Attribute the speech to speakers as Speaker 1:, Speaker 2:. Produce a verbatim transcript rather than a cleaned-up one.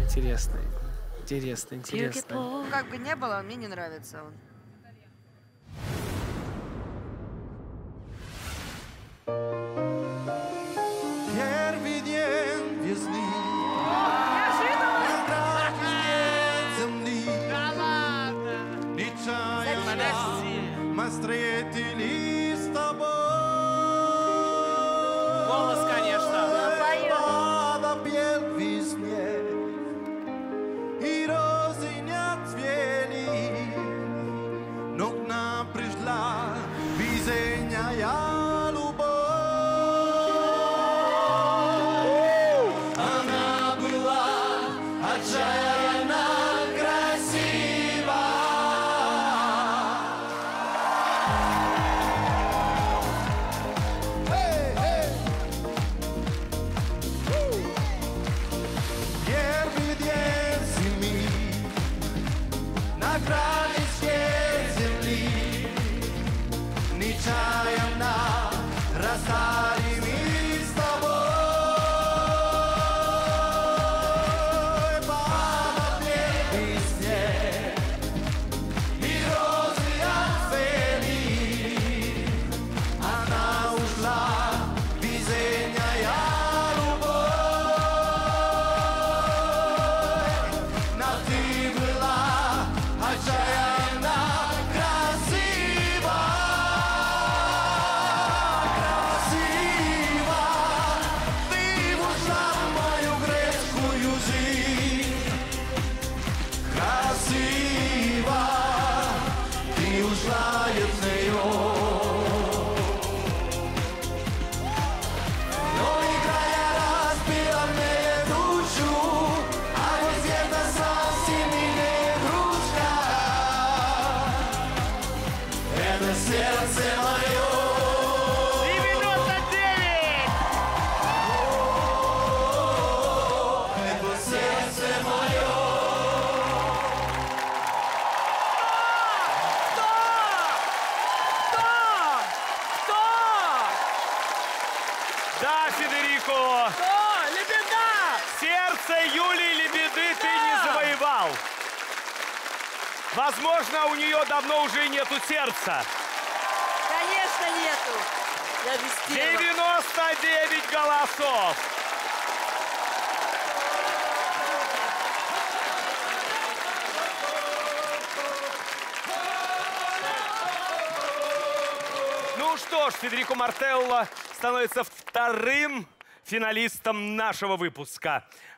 Speaker 1: Интересно, интересно, интересно.
Speaker 2: Ну, как бы не было, мне не нравится он.
Speaker 3: Первый день весны. Мы встретились с тобой.
Speaker 1: Голос, конечно.
Speaker 3: Подопел в весне, и розы не отцвели, но к нам пришла весенняя любовь. Она была отчаянно красива. Первый день зимы на краешке земли нечаянно расстались мы с тобой. Подопел весне, и розы отцвели. Она ушла, весенняя любовь. Но ты была отчаянно красива. Красива. Ты вошла в мою грецкую жизнь. Красива. Ты ушла от нее. Но играя разбила мне душу, а вот это совсем не игрушка. Это сердце мое.
Speaker 1: девяносто девять!
Speaker 3: Это сердце мое.
Speaker 1: Да, Федерико!
Speaker 4: О, лебеда!
Speaker 1: Сердце Юлии Лебеды ты не завоевал. Возможно, у нее давно уже и нету сердца.
Speaker 2: Конечно, нету. Я везде.
Speaker 1: девяносто девять голосов. Ну что ж, Федерико Мартелло становится вторым финалистом нашего выпуска.